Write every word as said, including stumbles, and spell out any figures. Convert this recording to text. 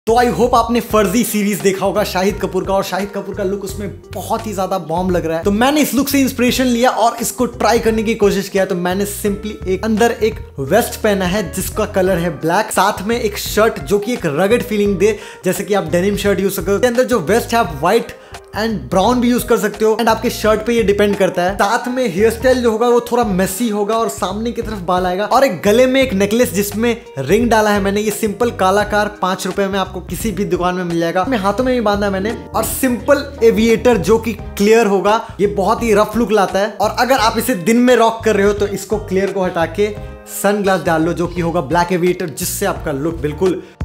तो I hope आपने फर्जी सीरीज देखा होगा शाहिद कपूर का, और शाहिद कपूर का लुक उसमें बहुत ही ज्यादा बॉम्ब लग रहा है। तो मैंने इस लुक से इंस्पिरेशन लिया और इसको ट्राई करने की कोशिश किया। तो मैंने सिंपली एक अंदर एक वेस्ट पहना है जिसका कलर है ब्लैक, साथ में एक शर्ट जो कि एक रगड फीलिंग दे, जैसे कि आप डेनिम शर्ट यूज सकते हो। अंदर जो वेस्ट है आप व्हाइट एंड ब्राउन भी यूज कर सकते हो, एंड आपके शर्ट पे ये डिपेंड करता है। साथ में हेयर स्टाइल जो होगा वो थोड़ा मेसी होगा और सामने की तरफ बाल आएगा, और एक गले में एक नेकलेस जिसमें रिंग डाला है मैंने। ये सिंपल काला कार पांच रुपए में आपको किसी भी दुकान में मिल जाएगा। मैं हाथों में भी बांधा है मैंने, और सिंपल एविएटर जो कि क्लियर होगा। ये बहुत ही रफ लुक लाता है, और अगर आप इसे दिन में रॉक कर रहे हो तो इसको क्लियर को हटा के सन ग्लास डाल लो जो कि होगा ब्लैक एविएटर, जिससे आपका लुक बिल्कुल